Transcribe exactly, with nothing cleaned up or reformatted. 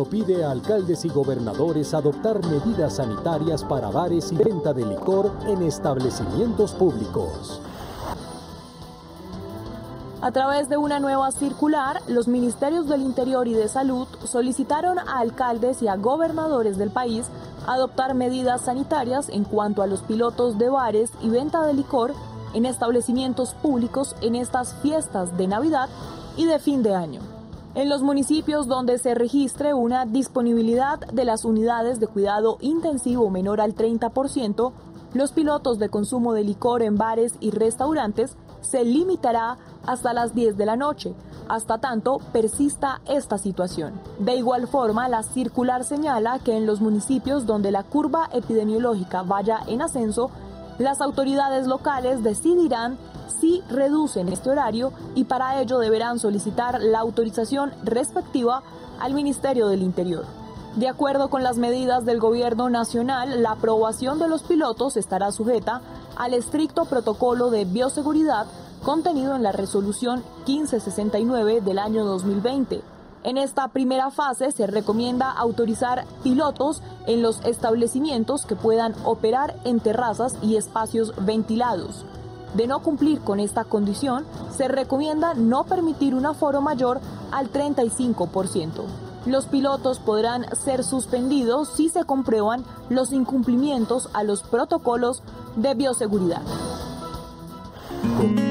pide a alcaldes y gobernadores adoptar medidas sanitarias para bares y venta de licor en establecimientos públicos. A través de una nueva circular, los Ministerios del Interior y de Salud solicitaron a alcaldes y a gobernadores del país adoptar medidas sanitarias en cuanto a los pilotos de bares y venta de licor en establecimientos públicos en estas fiestas de Navidad y de fin de año. En los municipios donde se registre una disponibilidad de las unidades de cuidado intensivo menor al treinta por ciento, los pilotos de consumo de licor en bares y restaurantes se limitará hasta las diez de la noche, hasta tanto persista esta situación. De igual forma, la circular señala que en los municipios donde la curva epidemiológica vaya en ascenso, las autoridades locales decidirán si reducen este horario y para ello deberán solicitar la autorización respectiva al Ministerio del Interior. De acuerdo con las medidas del Gobierno Nacional, la aprobación de los pilotos estará sujeta al estricto protocolo de bioseguridad contenido en la resolución quince sesenta y nueve del año dos mil veinte. En esta primera fase se recomienda autorizar pilotos en los establecimientos que puedan operar en terrazas y espacios ventilados. De no cumplir con esta condición, se recomienda no permitir un aforo mayor al treinta y cinco por ciento. Los pilotos podrán ser suspendidos si se comprueban los incumplimientos a los protocolos de bioseguridad.